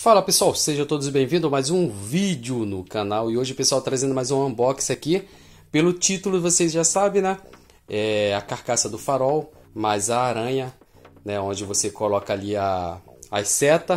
Fala pessoal, sejam todos bem-vindos a mais um vídeo no canal. E hoje pessoal, trazendo mais um unboxing aqui. Pelo título vocês já sabem, né? É a carcaça do farol, mais a aranha, né? Onde você coloca ali as setas.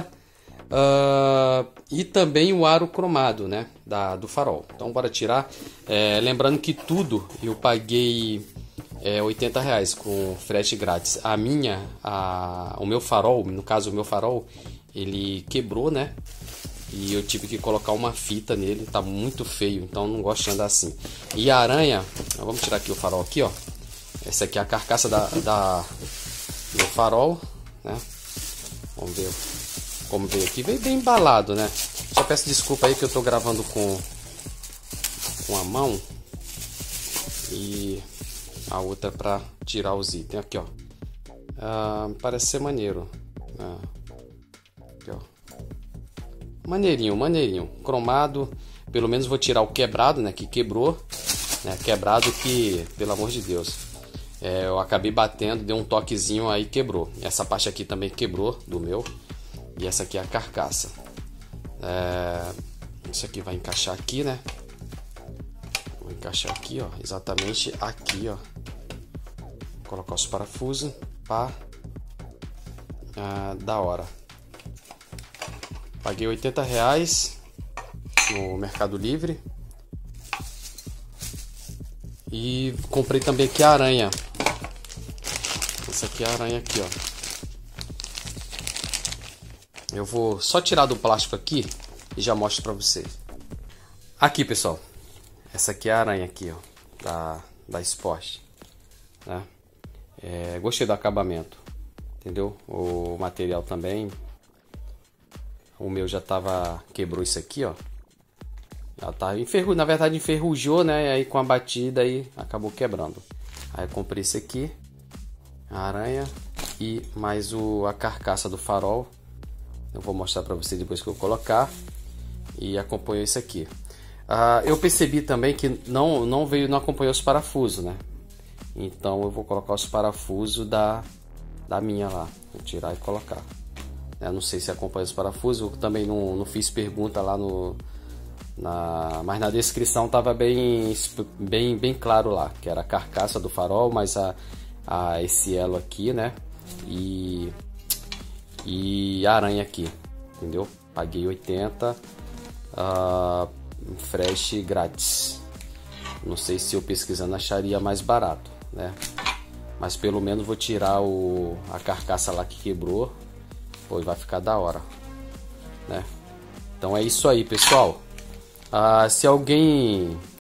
E também o aro cromado, né? Do farol. Então bora tirar. Lembrando que tudo eu paguei R$80 com frete grátis. O meu farol, no caso o meu farol, ele quebrou, né? E eu tive que colocar uma fita nele, tá muito feio, então não gosto de andar assim. E a aranha, vamos tirar aqui o farol aqui, ó. Essa aqui é a carcaça do farol, né? Vamos ver como veio aqui. Veio bem embalado, né? Só peço desculpa aí que eu tô gravando com a mão e a outra para tirar os itens aqui, ó. Parece ser maneiro. Aqui, ó. Maneirinho, cromado. Pelo menos vou tirar o quebrado, né? Que quebrou, né? Quebrado que, pelo amor de Deus, eu acabei batendo, deu um toquezinho aí, quebrou. Essa parte aqui também quebrou do meu. E essa aqui é a carcaça. Isso aqui vai encaixar aqui, né? Vou encaixar aqui, ó, exatamente aqui, ó. Vou colocar os parafusos, pá. Da hora. Paguei R$80 no Mercado Livre. E comprei também aqui a aranha. Essa aqui é a aranha aqui, ó. Eu vou só tirar do plástico aqui e já mostro pra vocês. Aqui, pessoal. Essa aqui é a aranha aqui, ó, da Sport, né? Gostei do acabamento, entendeu? O material também. O meu já quebrou isso aqui, ó. Já tá na verdade enferrujou, né? Aí com a batida aí acabou quebrando. Aí eu comprei esse aqui, a aranha e mais a carcaça do farol. Eu vou mostrar para vocês depois que eu colocar. E acompanhou isso aqui. Eu percebi também que não acompanhou os parafusos, né? Então eu vou colocar os parafusos da minha lá. Vou tirar e colocar. Eu não sei se acompanha os parafusos. Eu também não fiz pergunta lá mas na descrição tava bem claro lá, que era a carcaça do farol, mais esse elo aqui, né? E a aranha aqui, entendeu? Paguei 80, frete grátis. Não sei se eu pesquisando acharia mais barato, né? Mas pelo menos vou tirar a carcaça lá que quebrou. Pois vai ficar da hora, né? Então é isso aí, pessoal. Se alguém